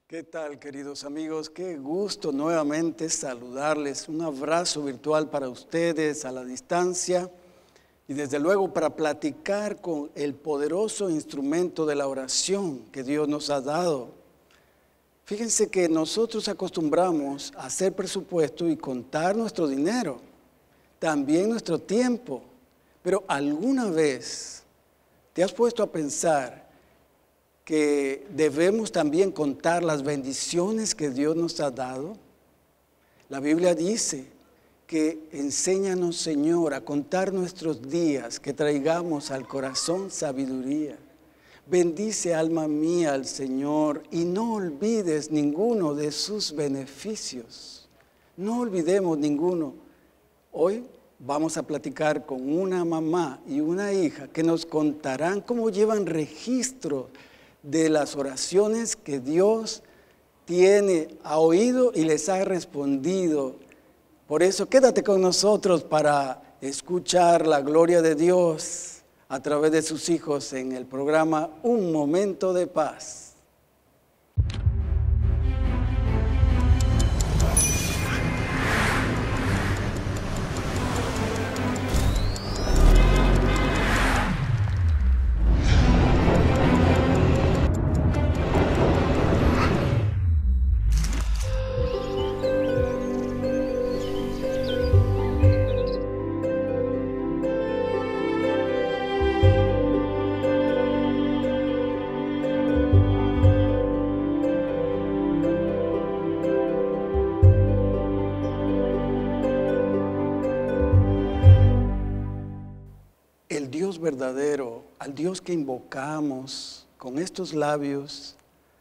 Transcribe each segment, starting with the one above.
¿Qué tal, queridos amigos? Qué gusto nuevamente saludarles. Un abrazo virtual para ustedes a la distancia y desde luego para platicar con el poderoso instrumento de la oración que Dios nos ha dado. Fíjense que nosotros acostumbramos a hacer presupuesto y contar nuestro dinero, también nuestro tiempo, pero ¿alguna vez te has puesto a pensar que debemos también contar las bendiciones que Dios nos ha dado? La Biblia dice que enséñanos, Señor, a contar nuestros días, que traigamos al corazón sabiduría. Bendice, alma mía, al Señor y no olvides ninguno de sus beneficios. No olvidemos ninguno. Hoy vamos a platicar con una mamá y una hija que nos contarán cómo llevan registro de las oraciones que Dios ha oído y les ha respondido. Por eso quédate con nosotros para escuchar la gloria de Dios a través de sus hijos en el programa Un Momento de Paz. El Dios verdadero, al Dios que invocamos con estos labios,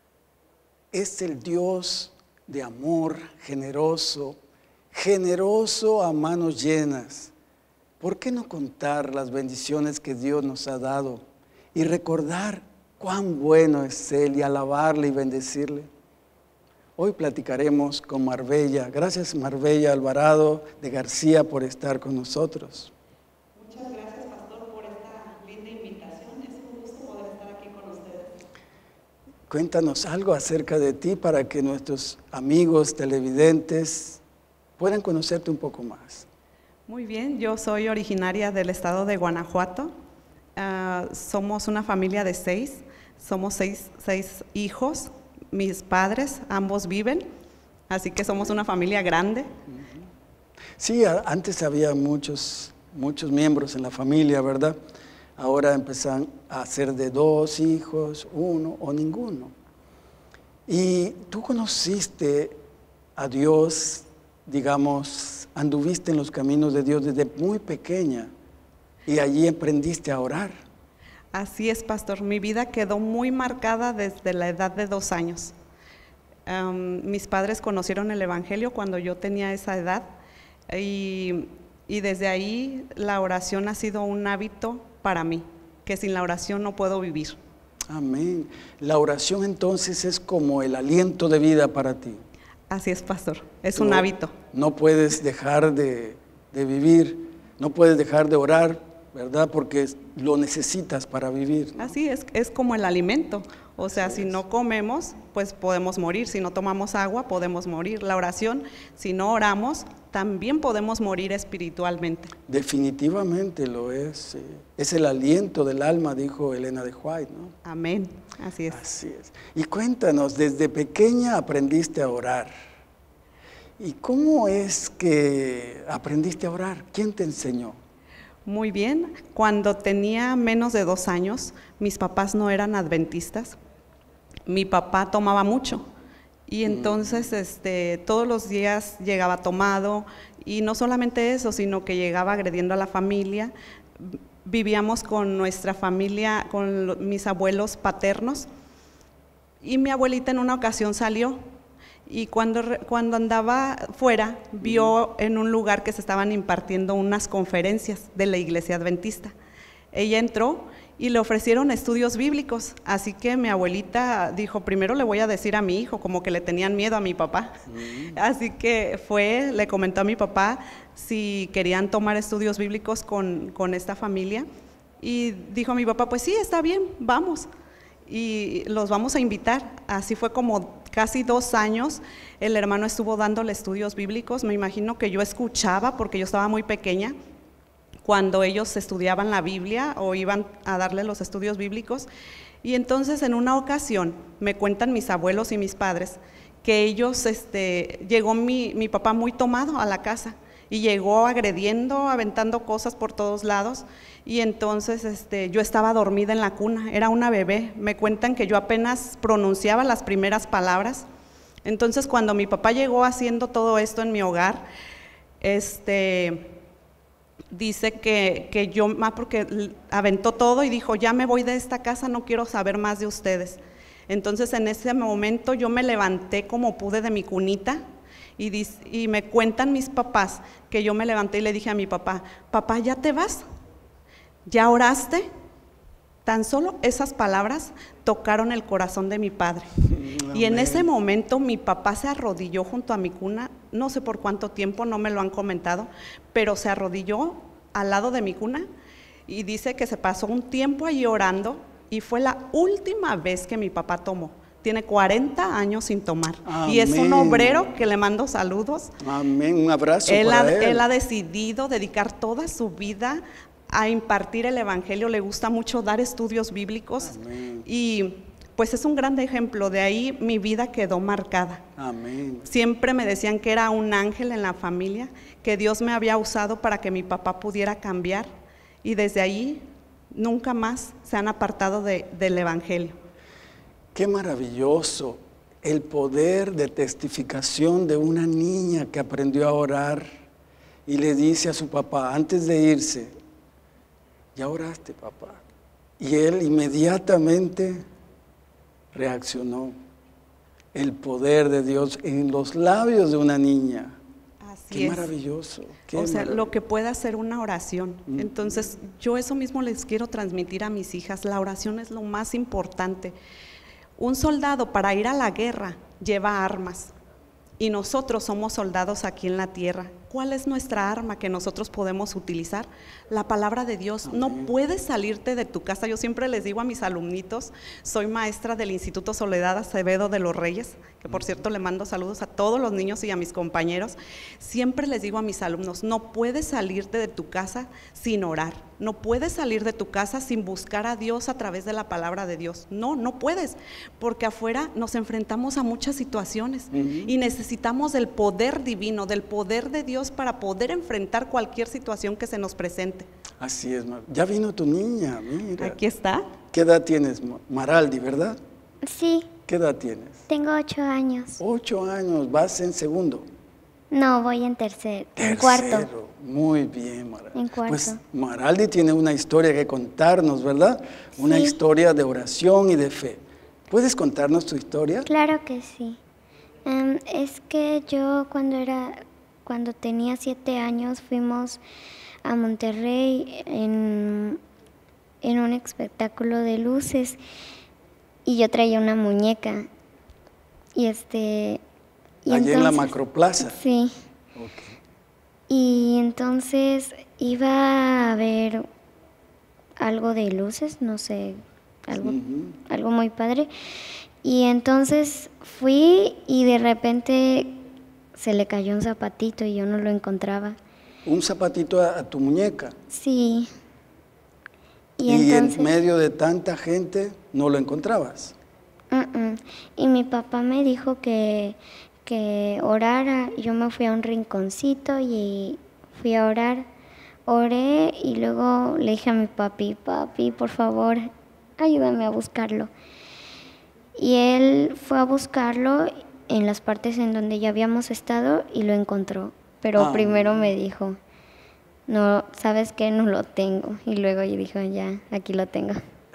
es el Dios de amor generoso, generoso a manos llenas. ¿Por qué no contar las bendiciones que Dios nos ha dado y recordar cuán bueno es Él y alabarle y bendecirle? Hoy platicaremos con Marbella. Gracias, Marbella Alvarado de García, por estar con nosotros. Muchas gracias, pastor, por esta linda invitación. Es un gusto poder estar aquí con ustedes. Cuéntanos algo acerca de ti para que nuestros amigos televidentes puedan conocerte un poco más. Muy bien, yo soy originaria del estado de Guanajuato. Somos una familia de 6, somos seis hijos. Mis padres, ambos viven, así que somos una familia grande. Sí, antes había muchos miembros en la familia, ¿verdad? Ahora empiezan a ser de 2 hijos, 1 o ninguno. Y tú conociste a Dios, digamos, anduviste en los caminos de Dios desde muy pequeña y allí aprendiste a orar. Así es, pastor. Mi vida quedó muy marcada desde la edad de 2 años. Mis padres conocieron el Evangelio cuando yo tenía esa edad y desde ahí la oración ha sido un hábito para mí, que sin la oración no puedo vivir. Amén. La oración entonces es como el aliento de vida para ti. Así es, pastor. Es un hábito. No puedes dejar de vivir, no puedes dejar de orar, ¿verdad? Porque lo necesitas para vivir, ¿no? Así es como el alimento. O sea, si no comemos, pues podemos morir. Si no tomamos agua, podemos morir. La oración, si no oramos, también podemos morir espiritualmente. Definitivamente lo es. Sí. Es el aliento del alma, dijo Elena de White, ¿no? Amén. Así es. Así es. Y cuéntanos, desde pequeña aprendiste a orar. ¿Y cómo es que aprendiste a orar? ¿Quién te enseñó? Muy bien. Cuando tenía menos de 2 años, mis papás no eran adventistas. Mi papá tomaba mucho y entonces todos los días llegaba tomado y no solamente eso, sino que llegaba agrediendo a la familia. Vivíamos con nuestra familia, con mis abuelos paternos y mi abuelita en una ocasión salió y cuando andaba fuera vio en un lugar que se estaban impartiendo unas conferencias de la iglesia adventista. Ella entró y le ofrecieron estudios bíblicos, así que mi abuelita dijo, primero le voy a decir a mi hijo, como que le tenían miedo a mi papá. Así que le comentó a mi papá si querían tomar estudios bíblicos con esta familia y dijo mi papá, pues sí, está bien, vamos. Y los vamos a invitar. Así fue como casi 2 años, el hermano estuvo dándole estudios bíblicos. Me imagino que yo escuchaba, porque yo estaba muy pequeña, cuando ellos estudiaban la Biblia o iban a darle los estudios bíblicos. Y entonces en una ocasión, me cuentan mis abuelos y mis padres, que ellos, llegó mi papá muy tomado a la casa, y llegó agrediendo, aventando cosas por todos lados, y entonces yo estaba dormida en la cuna, era una bebé. Me cuentan que yo apenas pronunciaba las primeras palabras. Entonces cuando mi papá llegó haciendo todo esto en mi hogar, dice que yo, porque aventó todo y dijo, ya me voy de esta casa, no quiero saber más de ustedes. Entonces en ese momento yo me levanté como pude de mi cunita, y me cuentan mis papás que yo me levanté y le dije a mi papá, papá, ¿ya te vas? ¿Ya oraste? Tan solo esas palabras tocaron el corazón de mi padre. Amén. Y en ese momento mi papá se arrodilló junto a mi cuna, no sé por cuánto tiempo, no me lo han comentado, pero se arrodilló al lado de mi cuna y dice que se pasó un tiempo allí orando, y fue la última vez que mi papá tomó. Tiene 40 años sin tomar. Amén. Y es un obrero que le mando saludos. Amén, un abrazo para él. Él ha decidido dedicar toda su vida a impartir el evangelio, le gusta mucho dar estudios bíblicos. Amén. Y pues es un gran ejemplo, de ahí mi vida quedó marcada. Amén. Siempre me decían que era un ángel en la familia, que Dios me había usado para que mi papá pudiera cambiar, y desde ahí nunca más se han apartado del evangelio. Qué maravilloso el poder de testificación de una niña que aprendió a orar y le dice a su papá antes de irse, ¿ya oraste, papá? Y él inmediatamente reaccionó. El poder de Dios en los labios de una niña. Así es. Maravilloso. O sea, lo que puede hacer una oración. Entonces, yo eso mismo les quiero transmitir a mis hijas. La oración es lo más importante. Un soldado para ir a la guerra lleva armas, y nosotros somos soldados aquí en la tierra. ¿Cuál es nuestra arma que nosotros podemos utilizar? La palabra de Dios. Amén. No puedes salirte de tu casa. Yo siempre les digo a mis alumnitos, soy maestra del Instituto Soledad Acevedo de los Reyes, que por cierto le mando saludos a todos los niños y a mis compañeros. Siempre les digo a mis alumnos, no puedes salirte de tu casa sin orar. No puedes salir de tu casa sin buscar a Dios a través de la palabra de Dios. No puedes, porque afuera nos enfrentamos a muchas situaciones y necesitamos del poder divino, del poder de Dios para poder enfrentar cualquier situación que se nos presente. Así es, ya vino tu niña, mira. Aquí está. ¿Qué edad tienes, Maraldi, verdad? Sí. ¿Qué edad tienes? Tengo 8 años. 8 años, ¿vas en segundo? No, voy en en cuarto. Muy bien, Maraldi. En cuarto. Pues Maraldi tiene una historia que contarnos, ¿verdad? Una historia de oración y de fe. ¿Puedes contarnos tu historia? Claro que sí. Es que yo cuando tenía 7 años fuimos a Monterrey en un espectáculo de luces, y yo traía una muñeca. Allí en la Macroplaza. Sí. Okay. Y entonces iba a ver algo de luces, no sé, algo muy padre. Y entonces fui y de repente se le cayó un zapatito y yo no lo encontraba. ¿Un zapatito a tu muñeca? Sí. Y entonces, en medio de tanta gente no lo encontrabas. Y mi papá me dijo que orara. Yo me fui a un rinconcito y fui a orar. Oré y luego le dije a mi papi, por favor, ayúdame a buscarlo. Y él fue a buscarlo en las partes en donde ya habíamos estado y lo encontró. Pero primero me dijo, no, ¿sabes qué? No lo tengo. Y luego yo dije, ya, aquí lo tengo.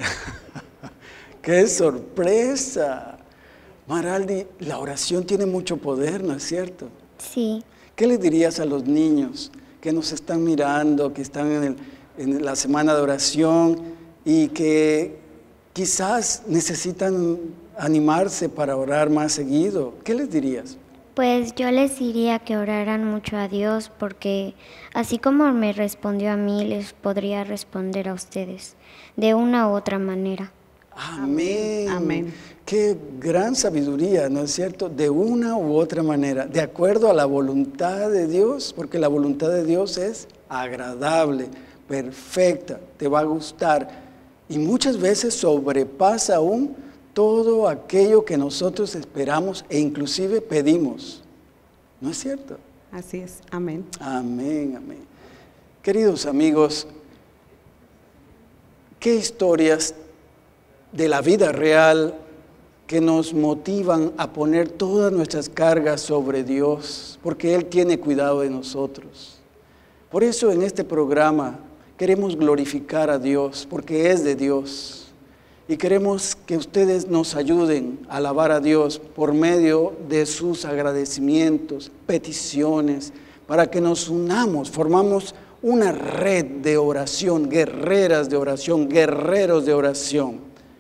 ¡Qué sorpresa! Maraldi, la oración tiene mucho poder, ¿no es cierto? Sí. ¿Qué le dirías a los niños que nos están mirando, que están en la semana de oración y que quizás necesitan animarse para orar más seguido? ¿Qué les dirías? Pues yo les diría que oraran mucho a Dios, porque así como me respondió a mí, les podría responder a ustedes de una u otra manera. Amén. Amén. Qué gran sabiduría, ¿no es cierto? De una u otra manera, de acuerdo a la voluntad de Dios, porque la voluntad de Dios es agradable, perfecta, te va a gustar y muchas veces sobrepasa aún todo aquello que nosotros esperamos e inclusive pedimos. ¿No es cierto? Así es. Amén. Amén, amén. Queridos amigos, ¿qué historias de la vida real que nos motivan a poner todas nuestras cargas sobre Dios? Porque Él tiene cuidado de nosotros. Por eso en este programa queremos glorificar a Dios, porque es de Dios. Y queremos que ustedes nos ayuden a alabar a Dios por medio de sus agradecimientos, peticiones, para que nos unamos, formamos una red de oración, guerreras de oración, guerreros de oración,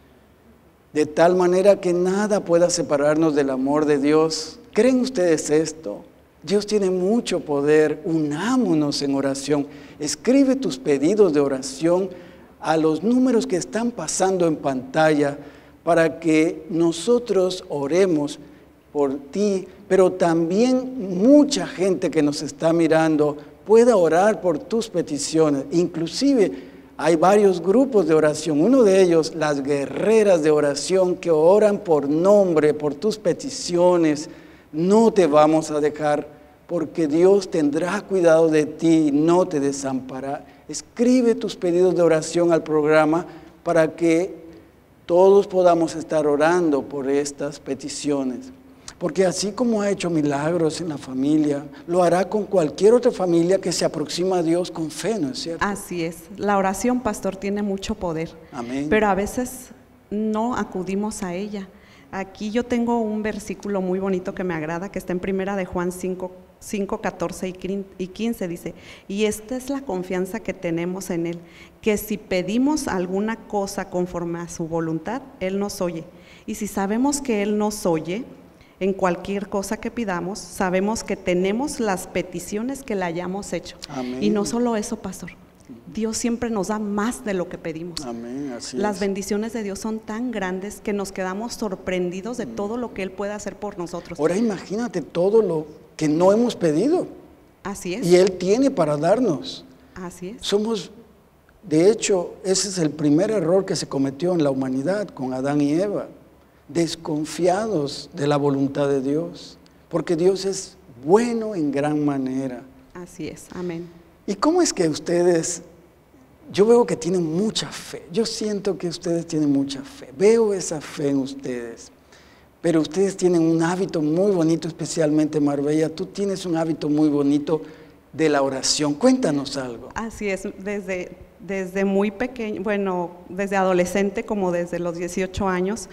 de tal manera que nada pueda separarnos del amor de Dios. ¿Creen ustedes esto? Dios tiene mucho poder, unámonos en oración. Escribe tus pedidos de oración a los números que están pasando en pantalla para que nosotros oremos por ti, pero también mucha gente que nos está mirando pueda orar por tus peticiones. Inclusive hay varios grupos de oración, uno de ellos, las guerreras de oración que oran por nombre, por tus peticiones. No te vamos a dejar porque Dios tendrá cuidado de ti y no te desamparará. Escribe tus pedidos de oración al programa para que todos podamos estar orando por estas peticiones. Porque así como ha hecho milagros en la familia, lo hará con cualquier otra familia que se aproxima a Dios con fe, ¿no es cierto? Así es. La oración, pastor, tiene mucho poder. Amén. Pero a veces no acudimos a ella. Aquí yo tengo un versículo muy bonito que me agrada, que está en Primera de Juan 5, 14 y 15, dice, y esta es la confianza que tenemos en Él, que si pedimos alguna cosa conforme a su voluntad, Él nos oye. Y si sabemos que Él nos oye, en cualquier cosa que pidamos, sabemos que tenemos las peticiones que le hayamos hecho. Amén. Y no solo eso, pastor, Dios siempre nos da más de lo que pedimos. Amén, así Las es. bendiciones de Dios son tan grandes que nos quedamos sorprendidos de todo lo que Él puede hacer por nosotros. Ahora imagínate todo lo que no hemos pedido Así es. y Él tiene para darnos. Así es. Somos, de hecho, ese es el primer error que se cometió en la humanidad con Adán y Eva, desconfiados de la voluntad de Dios, porque Dios es bueno en gran manera. Así es. Amén. ¿Y cómo es que ustedes, yo veo que tienen mucha fe, yo siento que ustedes tienen mucha fe, veo esa fe en ustedes, pero ustedes tienen un hábito muy bonito, especialmente Marbella, tú tienes un hábito muy bonito de la oración. Cuéntanos algo. Así es. Desde muy pequeño, bueno, desde adolescente, como desde los 18 años,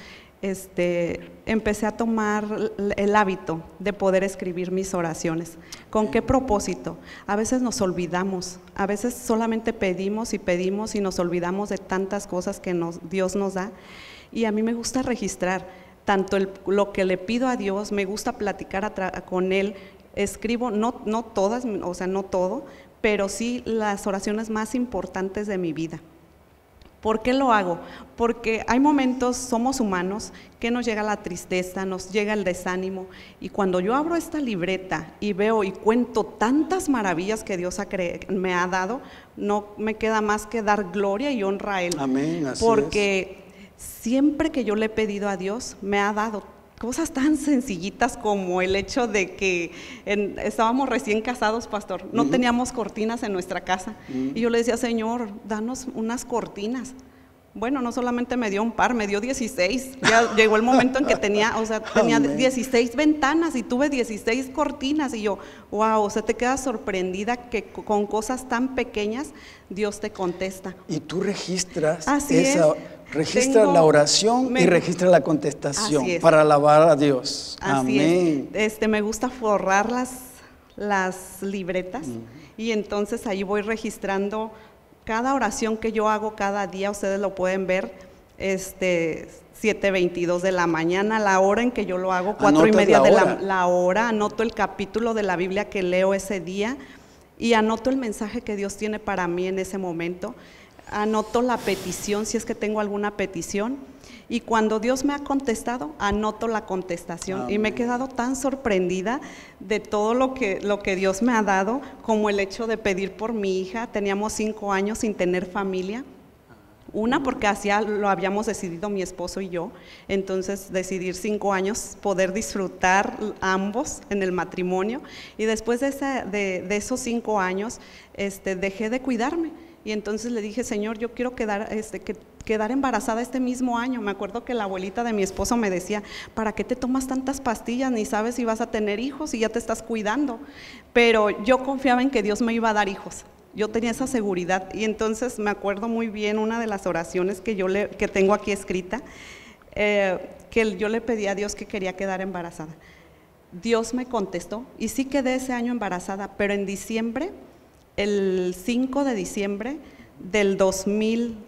empecé a tomar el hábito de poder escribir mis oraciones. ¿Con qué propósito? A veces nos olvidamos, a veces solamente pedimos y nos olvidamos de tantas cosas que Dios nos da, y a mí me gusta registrar tanto lo que le pido a Dios, me gusta platicar con Él, escribo, no todas, o sea, no todo, pero sí las oraciones más importantes de mi vida. ¿Por qué lo hago? Porque hay momentos, somos humanos, que nos llega la tristeza, nos llega el desánimo, y cuando yo abro esta libreta y veo y cuento tantas maravillas que Dios me ha dado, no me queda más que dar gloria y honra a Él. Amén, así porque siempre que yo le he pedido a Dios, me ha dado cosas tan sencillitas como el hecho de que estábamos recién casados, pastor, no teníamos cortinas en nuestra casa, y yo le decía, Señor, danos unas cortinas. Bueno, no solamente me dio un par, me dio 16, ya llegó el momento en que tenía 16 ventanas y tuve 16 cortinas, y yo, wow, o sea, te quedas sorprendida que con cosas tan pequeñas Dios te contesta. Y tú registras Tengo, la oración y registras la contestación para alabar a Dios. Así Amén. es. Me gusta forrar las libretas, y entonces ahí voy registrando cada oración que yo hago cada día. Ustedes lo pueden ver, 7:22 de la mañana, la hora en que yo lo hago, 4:30 de la hora, anoto el capítulo de la Biblia que leo ese día y anoto el mensaje que Dios tiene para mí en ese momento. anoto la petición, si es que tengo alguna petición, y cuando Dios me ha contestado, anoto la contestación. Amén. Y me he quedado tan sorprendida de todo lo que Dios me ha dado, como el hecho de pedir por mi hija. Teníamos 5 años sin tener familia. Una, porque así lo habíamos decidido mi esposo y yo, entonces decidir 5 años, poder disfrutar ambos en el matrimonio, y después de esos 5 años, dejé de cuidarme, y entonces le dije, Señor, yo quiero quedar embarazada este mismo año. Me acuerdo que la abuelita de mi esposo me decía, ¿para qué te tomas tantas pastillas? Ni sabes si vas a tener hijos y ya te estás cuidando, pero yo confiaba en que Dios me iba a dar hijos. Yo tenía esa seguridad, y entonces me acuerdo muy bien una de las oraciones que tengo aquí escrita, que yo le pedí a Dios que quería quedar embarazada. Dios me contestó y sí quedé ese año embarazada, pero en diciembre, el 5 de diciembre del 2010,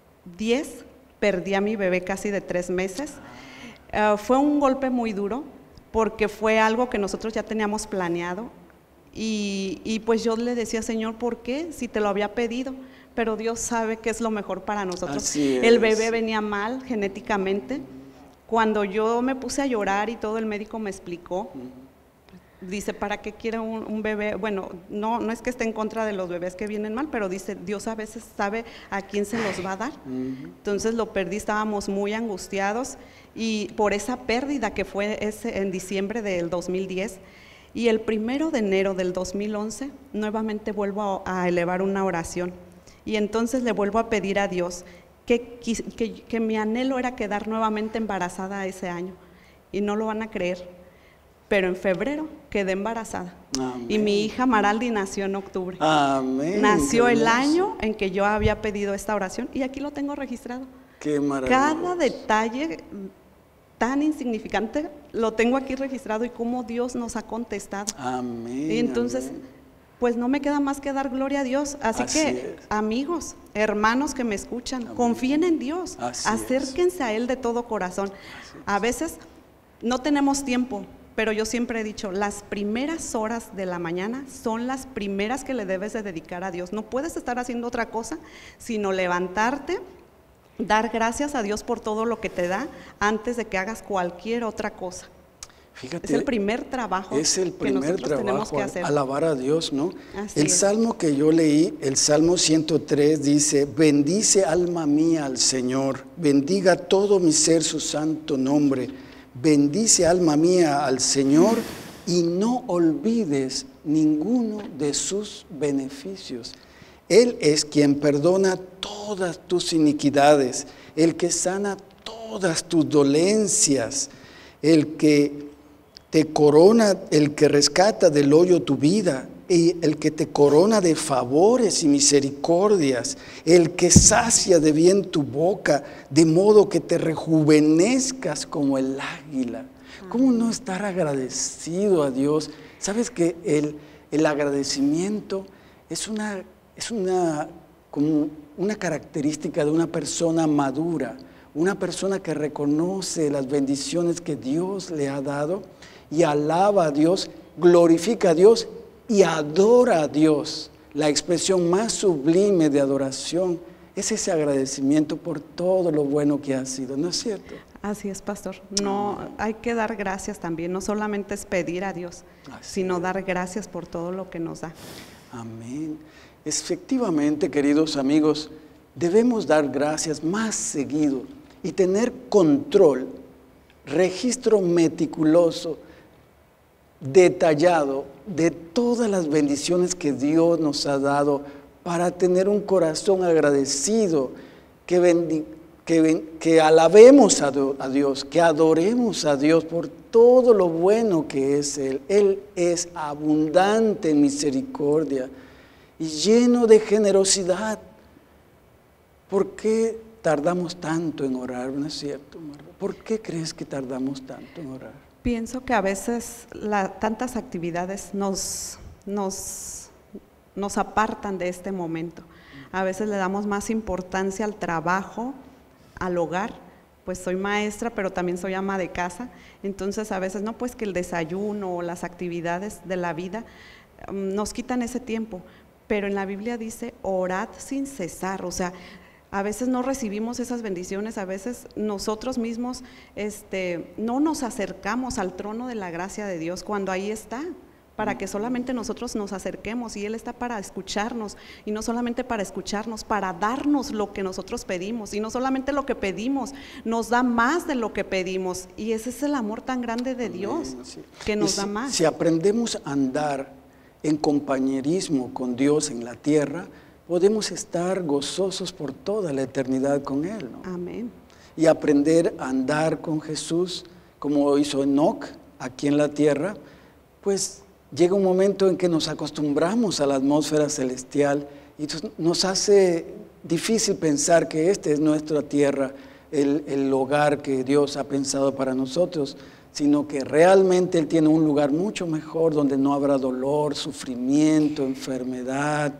perdí a mi bebé casi de 3 meses. Fue un golpe muy duro porque fue algo que nosotros ya teníamos planeado. Y pues yo le decía, Señor, ¿por qué? Si te lo había pedido, pero Dios sabe que es lo mejor para nosotros. El bebé venía mal genéticamente. Cuando yo me puse a llorar y todo, el médico me explicó, dice, ¿para qué quiere un bebé? Bueno, no es que esté en contra de los bebés que vienen mal, pero dice, Dios a veces sabe a quién se los va a dar. Entonces lo perdí, estábamos muy angustiados, y por esa pérdida que fue en diciembre del 2010, y el 1 de enero del 2011, nuevamente vuelvo a elevar una oración, y entonces le vuelvo a pedir a Dios que mi anhelo era quedar nuevamente embarazada ese año, y no lo van a creer, pero en febrero quedé embarazada. Amén. Y mi hija Maraldi nació en octubre. Amén. Nació el año en que yo había pedido esta oración, y aquí lo tengo registrado. Qué maravilloso. Cada detalle tan insignificante lo tengo aquí registrado, y cómo Dios nos ha contestado. Amén. Y entonces, amén, pues no me queda más que dar gloria a Dios. Así que, amigos, hermanos que me escuchan, amén, confíen en Dios, acérquense a Él de todo corazón. A veces no tenemos tiempo, pero yo siempre he dicho, las primeras horas de la mañana son las primeras que le debes de dedicar a Dios. No puedes estar haciendo otra cosa, sino levantarte, dar gracias a Dios por todo lo que te da antes de que hagas cualquier otra cosa. Fíjate, es el primer trabajo que nosotros tenemos que hacer. Alabar a Dios, ¿no? Así el es. Salmo que yo leí, el Salmo 103, dice, bendice alma mía al Señor, bendiga todo mi ser su santo nombre, bendice alma mía al Señor y no olvides ninguno de sus beneficios. Él es quien perdona todas tus iniquidades, el que sana todas tus dolencias, el que te corona, el que rescata del hoyo tu vida, y el que te corona de favores y misericordias, el que sacia de bien tu boca, de modo que te rejuvenezcas como el águila. ¿Cómo no estar agradecido a Dios? ¿Sabes que el agradecimiento es como una característica de una persona madura, una persona que reconoce las bendiciones que Dios le ha dado y alaba a Dios, glorifica a Dios y adora a Dios? La expresión más sublime de adoración es ese agradecimiento por todo lo bueno que ha sido, ¿no es cierto? Así es, pastor. No, hay que dar gracias también, no solamente es pedir a Dios, sino dar gracias por todo lo que nos da. Amén. Efectivamente, queridos amigos, debemos dar gracias más seguido y tener control, registro meticuloso, detallado de todas las bendiciones que Dios nos ha dado, para tener un corazón agradecido, que alabemos a Dios, que adoremos a Dios por todo lo bueno que es Él. Él es abundante en misericordia y lleno de generosidad. ¿Por qué tardamos tanto en orar? ¿No es cierto, Marta? ¿Por qué crees que tardamos tanto en orar? Pienso que a veces tantas actividades nos apartan de este momento. A veces le damos más importancia al trabajo, al hogar. Pues soy maestra, pero también soy ama de casa. Entonces a veces no, pues que el desayuno o las actividades de la vida nos quitan ese tiempo. pero en la Biblia dice, orad sin cesar, o sea, a veces no recibimos esas bendiciones, a veces nosotros mismos no nos acercamos al trono de la gracia de Dios cuando ahí está, para que solamente nosotros nos acerquemos, y Él está para escucharnos, y no solamente para escucharnos, para darnos lo que nosotros pedimos, y no solamente lo que pedimos, nos da más de lo que pedimos, y ese es el amor tan grande de Dios, que nos da más. Si aprendemos a andar en compañerismo con Dios en la tierra, podemos estar gozosos por toda la eternidad con Él, ¿no? Amén. Y aprender a andar con Jesús, como hizo Enoc aquí en la tierra, pues llega un momento en que nos acostumbramos a la atmósfera celestial y nos hace difícil pensar que esta es nuestra tierra, el hogar que Dios ha pensado para nosotros, sino que realmente Él tiene un lugar mucho mejor donde no habrá dolor, sufrimiento, enfermedad,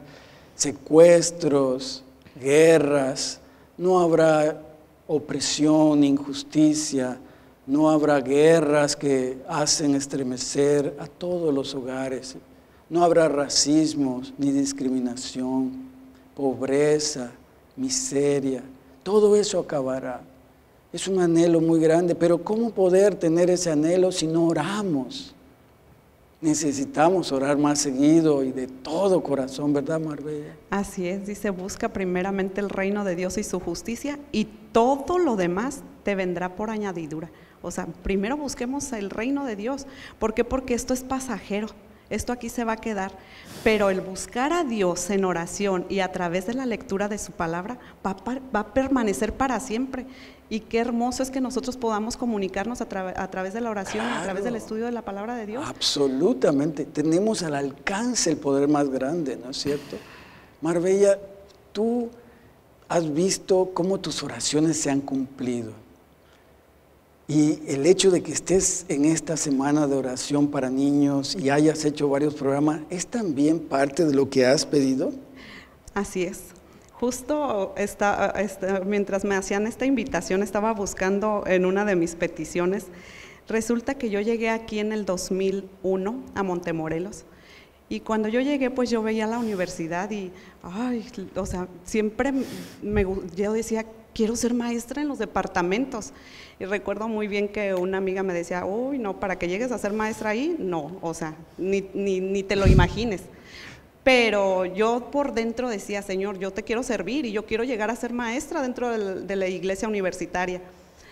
secuestros, guerras, no habrá opresión, injusticia, no habrá guerras que hacen estremecer a todos los hogares, no habrá racismo ni discriminación, pobreza, miseria, todo eso acabará. Es un anhelo muy grande, pero ¿cómo poder tener ese anhelo si no oramos? Necesitamos orar más seguido y de todo corazón, ¿verdad, Marbella? Así es, dice, busca primeramente el reino de Dios y su justicia, y todo lo demás te vendrá por añadidura. O sea, primero busquemos el reino de Dios. ¿Por qué? Porque esto es pasajero, esto aquí se va a quedar, pero el buscar a Dios en oración y a través de la lectura de su palabra va a permanecer para siempre. Y qué hermoso es que nosotros podamos comunicarnos a través de la oración, claro, a través del estudio de la palabra de Dios. Absolutamente, tenemos al alcance el poder más grande, ¿no es cierto? Marbella, tú has visto cómo tus oraciones se han cumplido. Y el hecho de que estés en esta semana de oración para niños y hayas hecho varios programas, ¿es también parte de lo que has pedido? Así es. Justo mientras me hacían esta invitación, estaba buscando en una de mis peticiones. Resulta que yo llegué aquí en el 2001 a Montemorelos. Y cuando yo llegué, pues yo veía la universidad y, o sea, siempre yo decía, quiero ser maestra en los departamentos. Y recuerdo muy bien que una amiga me decía, uy, no, para que llegues a ser maestra ahí, no, o sea, ni te lo imagines. Pero yo por dentro decía, Señor, yo te quiero servir y yo quiero llegar a ser maestra dentro de la iglesia universitaria.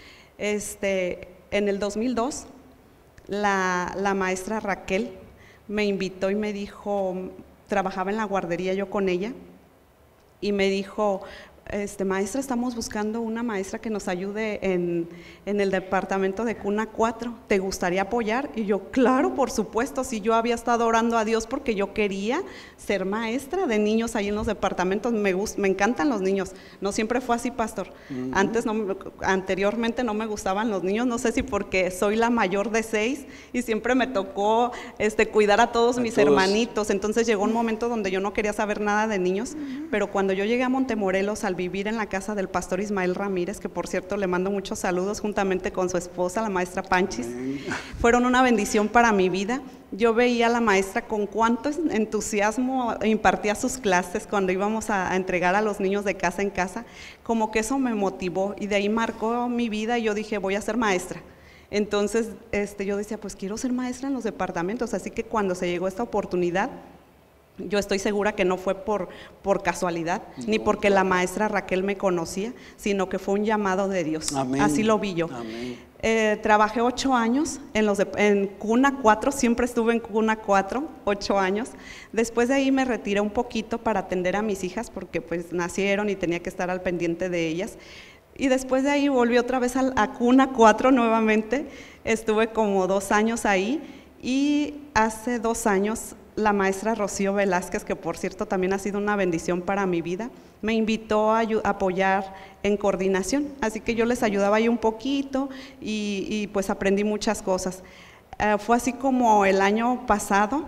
En el 2002, la maestra Raquel me invitó y me dijo, trabajaba en la guardería yo con ella, y me dijo, maestra, estamos buscando una maestra que nos ayude en el departamento de Cuna 4, ¿te gustaría apoyar? Y yo, claro, por supuesto, si yo había estado orando a Dios porque yo quería ser maestra de niños ahí en los departamentos, me encantan los niños, no siempre fue así, pastor. Anteriormente no me gustaban los niños, no sé si porque soy la mayor de 6 y siempre me tocó cuidar a todos mis hermanitos, entonces llegó un momento donde yo no quería saber nada de niños, pero cuando yo llegué a Montemorelos al vivir en la casa del pastor Ismael Ramírez, que por cierto le mando muchos saludos juntamente con su esposa, la maestra Panchis, fueron una bendición para mi vida. Yo veía a la maestra con cuánto entusiasmo impartía sus clases cuando íbamos a entregar a los niños de casa en casa, como que eso me motivó y de ahí marcó mi vida y yo dije, voy a ser maestra. Entonces yo decía, pues quiero ser maestra en los departamentos, así que cuando se llegó esta oportunidad, yo estoy segura que no fue por casualidad, ni porque la maestra Raquel me conocía, sino que fue un llamado de Dios. Amén. Así lo vi yo. Trabajé 8 años en Cuna 4, siempre estuve en Cuna 4, 8 años. Después de ahí me retiré un poquito para atender a mis hijas, porque pues nacieron y tenía que estar al pendiente de ellas. Y después de ahí volví otra vez a Cuna 4 nuevamente, estuve como 2 años ahí, y hace 2 años la maestra Rocío Velázquez, que por cierto también ha sido una bendición para mi vida, me invitó a apoyar en coordinación, así que yo les ayudaba ahí un poquito y pues aprendí muchas cosas. Fue así como el año pasado,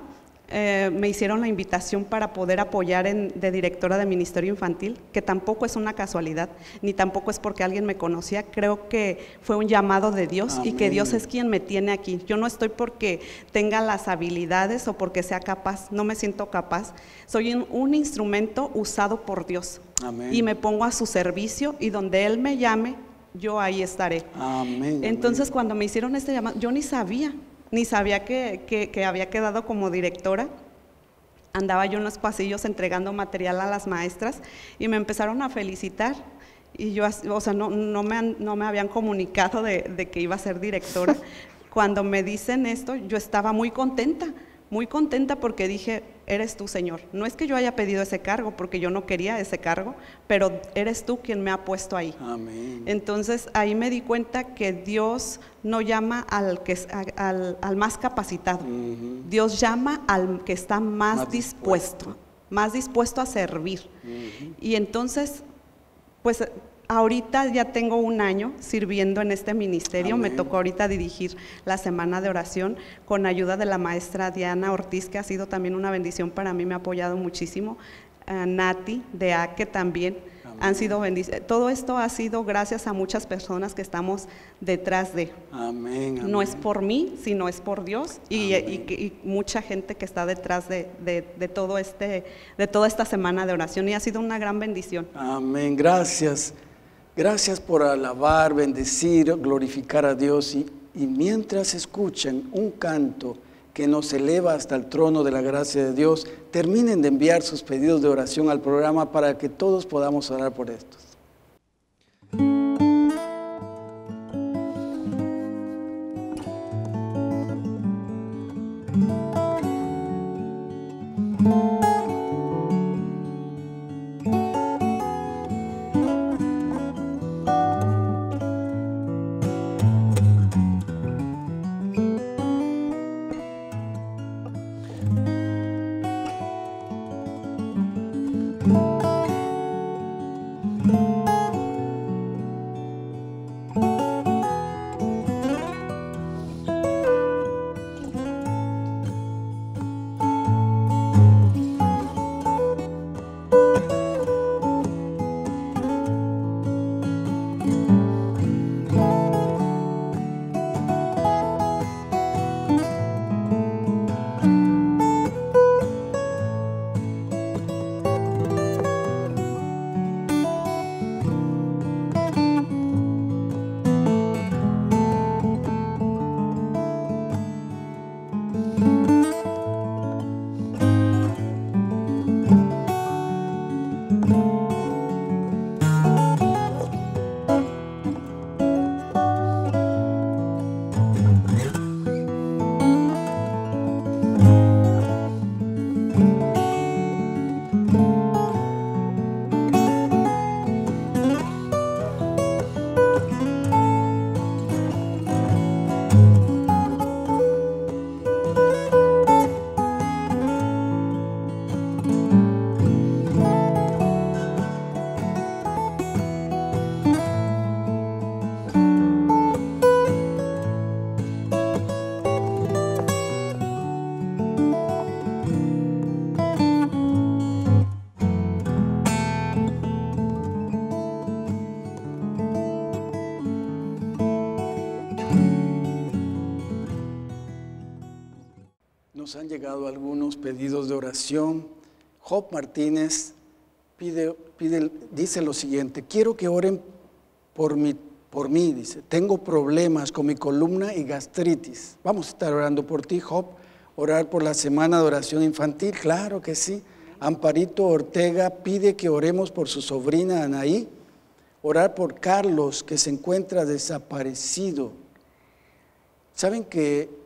me hicieron la invitación para poder apoyar de directora de Ministerio Infantil, que tampoco es una casualidad, ni tampoco es porque alguien me conocía. Creo que fue un llamado de Dios. Amén. Y que Dios es quien me tiene aquí. Yo no estoy porque tenga las habilidades o porque sea capaz, no me siento capaz. Soy un instrumento usado por Dios. Amén. Y me pongo a su servicio, y donde Él me llame, yo ahí estaré. Amén. Entonces, amén, cuando me hicieron este llamado, yo ni sabía que había quedado como directora. Andaba yo en los pasillos entregando material a las maestras y me empezaron a felicitar. Y yo, o sea, no me habían comunicado de que iba a ser directora. Cuando me dicen esto, yo estaba muy contenta porque dije, eres tú, Señor. No es que yo haya pedido ese cargo, porque yo no quería ese cargo, pero eres tú quien me ha puesto ahí. Amén. Entonces ahí me di cuenta que Dios no llama al más capacitado. Dios llama al que está más dispuesto a servir. Y entonces, pues ahorita ya tengo 1 año sirviendo en este ministerio. Amén. Me tocó ahorita dirigir la semana de oración con ayuda de la maestra Diana Ortiz, que ha sido también una bendición para mí, me ha apoyado muchísimo. Nati de ACE también. Amén. Han sido bendiciones. Todo esto ha sido gracias a muchas personas que estamos detrás de. Amén, amén. No es por mí, sino es por Dios y mucha gente que está detrás de toda esta semana de oración, y ha sido una gran bendición. Amén, gracias. Gracias por alabar, bendecir, glorificar a Dios, y mientras escuchan un canto que nos eleva hasta el trono de la gracia de Dios, terminen de enviar sus pedidos de oración al programa para que todos podamos orar por estos. Nos han llegado algunos pedidos de oración. Job Martínez dice lo siguiente: quiero que oren por mí, dice, tengo problemas con mi columna y gastritis. Vamos a estar orando por ti, Job. Orar por la semana de oración infantil, claro que sí. Amparito Ortega pide que oremos por su sobrina Anaí. Orar por Carlos, que se encuentra desaparecido. ¿Saben que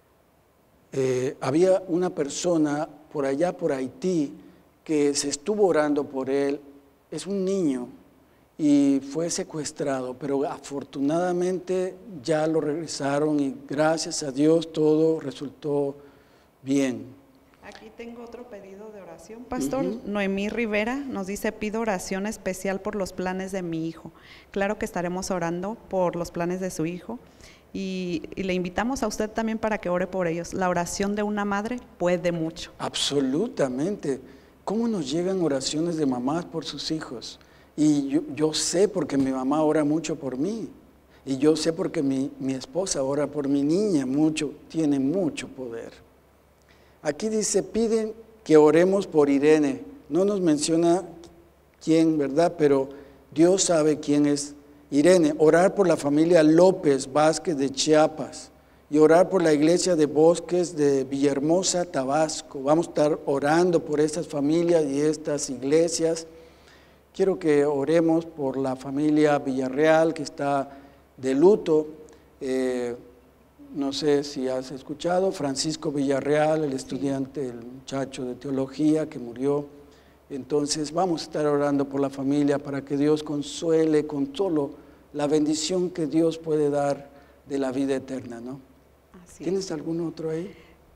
había una persona por allá, por Haití, que se estuvo orando por él? Es un niño y fue secuestrado, pero afortunadamente ya lo regresaron y gracias a Dios todo resultó bien. Aquí tengo otro pedido de oración, pastor. Noemí Rivera nos dice: pido oración especial por los planes de mi hijo. Claro que estaremos orando por los planes de su hijo. y le invitamos a usted también para que ore por ellos. La oración de una madre puede mucho. Absolutamente. ¿Cómo nos llegan oraciones de mamás por sus hijos? Y yo sé porque mi mamá ora mucho por mí. Y yo sé porque mi esposa ora por mi niña mucho, tiene mucho poder. Aquí dice, piden que oremos por Irene. No nos menciona quién, ¿verdad? Pero Dios sabe quién es Irene. Orar por la familia López Vázquez de Chiapas y orar por la iglesia de Bosques de Villahermosa, Tabasco. Vamos a estar orando por estas familias y estas iglesias. Quiero que oremos por la familia Villarreal que está de luto. No sé si has escuchado, Francisco Villarreal, el estudiante, el muchacho de teología que murió. Entonces vamos a estar orando por la familia para que Dios consuele con solo la bendición que Dios puede dar de la vida eterna, ¿no? ¿Tienes algún otro ahí?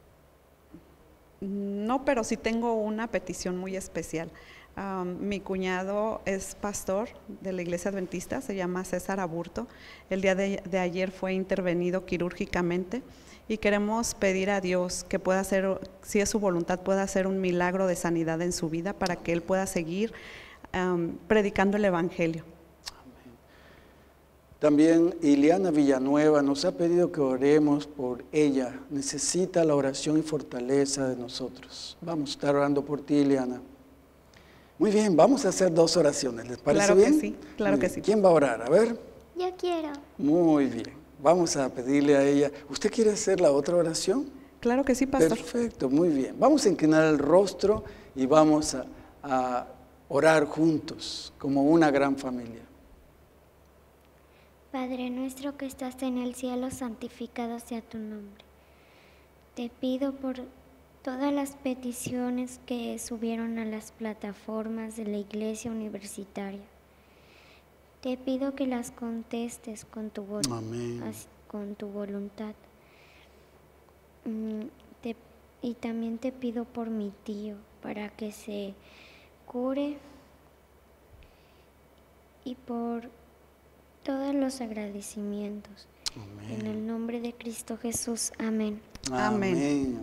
No, pero sí tengo una petición muy especial. Mi cuñado es pastor de la iglesia adventista, se llama César Aburto. El día de ayer fue intervenido quirúrgicamente y queremos pedir a Dios que pueda hacer, si es su voluntad, pueda hacer un milagro de sanidad en su vida para que él pueda seguir predicando el evangelio. También Ileana Villanueva nos ha pedido que oremos por ella. Necesita la oración y fortaleza de nosotros. Vamos a estar orando por ti, Ileana. Muy bien, vamos a hacer 2 oraciones. ¿Les parece bien? Claro que sí, claro que sí. ¿Quién va a orar? A ver. Yo quiero. Muy bien. Vamos a pedirle a ella. ¿Usted quiere hacer la otra oración? Claro que sí, pastor. Perfecto, muy bien. Vamos a inclinar el rostro y vamos a orar juntos como una gran familia. Padre nuestro que estás en el cielo, santificado sea tu nombre. Te pido por todas las peticiones que subieron a las plataformas de la iglesia universitaria. Te pido que las contestes con tu voluntad. Y también te pido por mi tío, para que se cure, y por todos los agradecimientos. Amén. En el nombre de Cristo Jesús. Amén. Amén.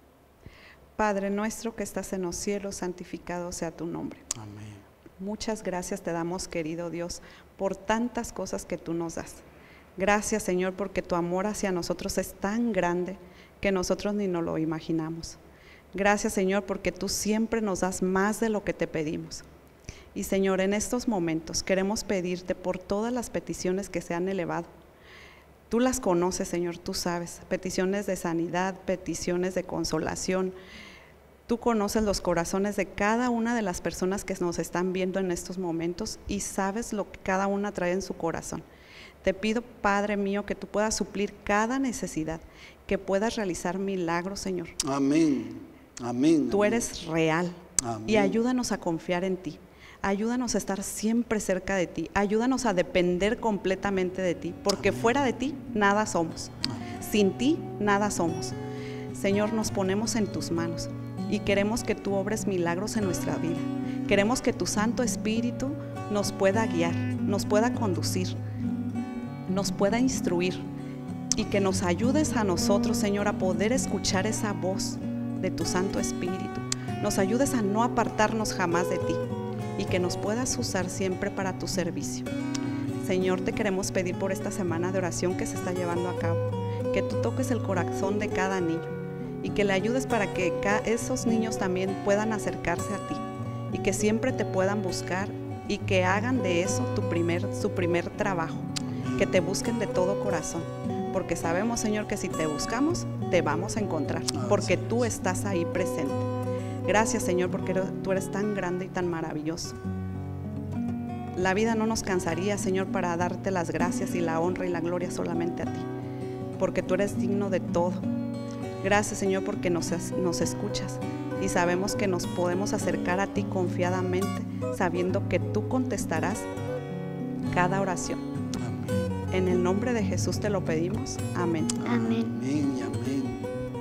Padre nuestro que estás en los cielos, santificado sea tu nombre. Amén. Muchas gracias te damos, querido Dios, por tantas cosas que tú nos das. Gracias, Señor, porque tu amor hacia nosotros es tan grande que nosotros ni nos lo imaginamos. Gracias, Señor, porque tú siempre nos das más de lo que te pedimos. Y, Señor, en estos momentos queremos pedirte por todas las peticiones que se han elevado. Tú las conoces, Señor, tú sabes, peticiones de sanidad, peticiones de consolación. Tú conoces los corazones de cada una de las personas que nos están viendo en estos momentos y sabes lo que cada una trae en su corazón. Te pido, Padre mío, que tú puedas suplir cada necesidad, que puedas realizar milagros, Señor. Amén. Amén. Tú eres real. Amén. Y ayúdanos a confiar en ti. Ayúdanos a estar siempre cerca de ti. Ayúdanos a depender completamente de ti, porque amén, fuera de ti nada somos. Amén. Sin ti nada somos. Señor, nos ponemos en tus manos y queremos que tú obres milagros en nuestra vida. Queremos que tu Santo Espíritu nos pueda guiar, nos pueda conducir, nos pueda instruir y que nos ayudes a nosotros, Señor, a poder escuchar esa voz de tu Santo Espíritu. Nos ayudes a no apartarnos jamás de ti y que nos puedas usar siempre para tu servicio. Señor, te queremos pedir por esta semana de oración que se está llevando a cabo, que tú toques el corazón de cada niño y que le ayudes para que esos niños también puedan acercarse a ti y que siempre te puedan buscar y que hagan de eso su primer trabajo, que te busquen de todo corazón, porque sabemos, Señor, que si te buscamos, te vamos a encontrar, porque tú estás ahí presente. Gracias, Señor, porque tú eres tan grande y tan maravilloso. La vida no nos cansaría, Señor, para darte las gracias y la honra y la gloria solamente a ti, porque tú eres digno de todo. Gracias, Señor, porque nos escuchas y sabemos que nos podemos acercar a ti confiadamente, sabiendo que tú contestarás cada oración. Amén. En el nombre de Jesús te lo pedimos. Amén. Amén. Amén y amén.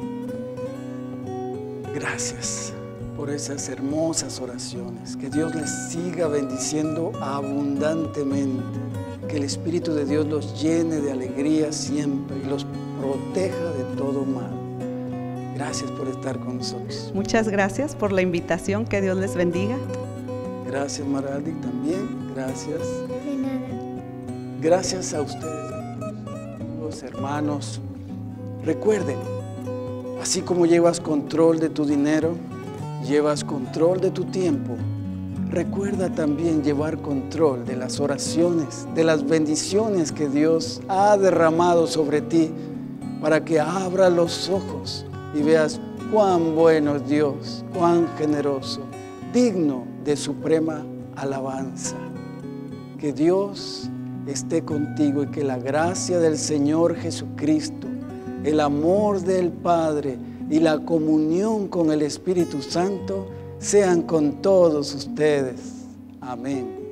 Gracias por esas hermosas oraciones. Que Dios les siga bendiciendo abundantemente. Que el Espíritu de Dios los llene de alegría siempre y los proteja de todo mal. Gracias por estar con nosotros. Muchas gracias por la invitación. Que Dios les bendiga. Gracias, Maraldi, también. Gracias. De nada. Gracias a ustedes, amigos, hermanos. Recuerden, así como llevas control de tu dinero, llevas control de tu tiempo, recuerda también llevar control de las oraciones, de las bendiciones que Dios ha derramado sobre ti, para que abras los ojos y veas cuán bueno es Dios, cuán generoso, digno de suprema alabanza. Que Dios esté contigo y que la gracia del Señor Jesucristo, el amor del Padre y la comunión con el Espíritu Santo sean con todos ustedes. Amén.